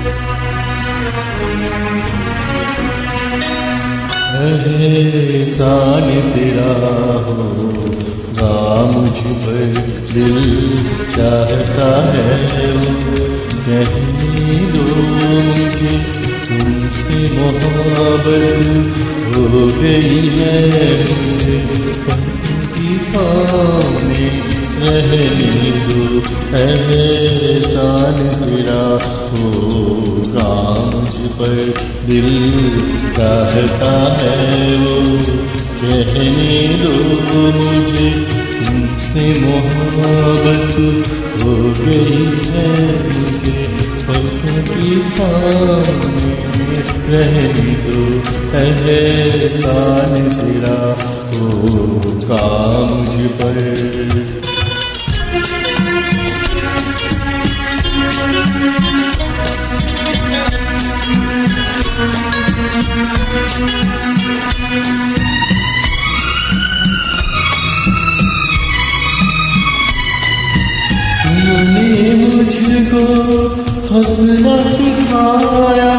एहसान तेरा होगा मुझ पर, दिल चाहता है वो कहने दो मुझे, तुमसे मोहब्बत हो गई है मुझे, पलकों छाँव में रहने दो। एहसान तेरा होगा मुझ पर, दिल चाहता है वो कहने दो मुझे, तुमसे मोहब्बत हो गई है मुझे, पलकों की छाँव में रहने दो। एहसान तेरा होगा मुझ पर। तुमने मुझको हंसना सिखाया,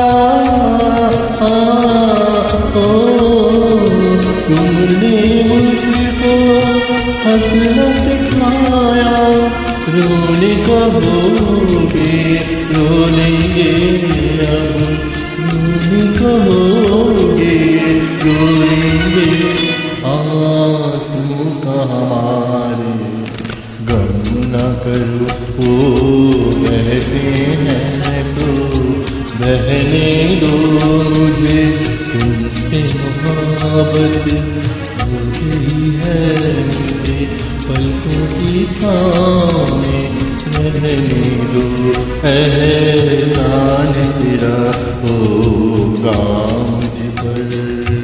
तुमने मुझको हंसना सिखाया, रोने कहोगे रो लेंगे अब, रोने कहोगे रो लेंगे, आंसू का हमारे गम न करो, वो बहते हैं तो बहने दो मुझे, तुमसे मोहब्बत हो गई है मुझे, पलकों की छाँव में रहने दो। एहसान तेरा होगा मुझ पर।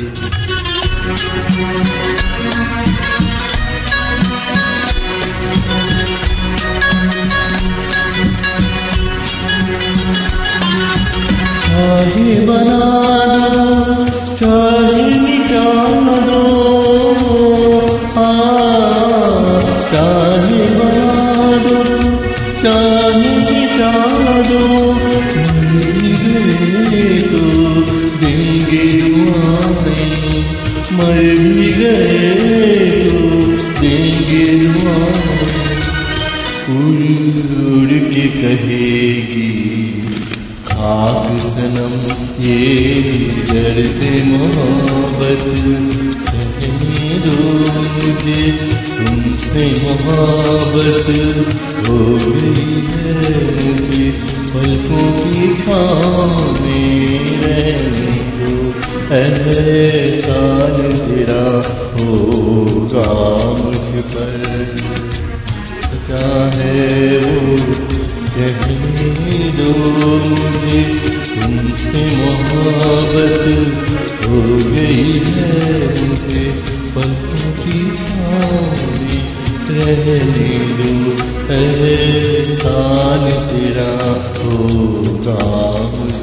चाहे बना दो चाहे मिटा दो, चाहे बना दो चाहे मिटा दो, मर भी गए तो देंगे दुआएं, मर भी गए तो देंगे दुआएं, उड़ के कहेगी खाक सनम ये दर्द मोहब्बत, सहने दो मुझे, तुमसे मोहब्बत हो गई है मुझे, पलकों की छाँव में रहने दो। एहसान तेरा होगा मुझ पर, चाहे वो कहने दो मुझे, तुमसे मोहब्बत हो गई है मुझे, पलकों की छाँव में रहने दो। एहसान तेरा होगा मुझे।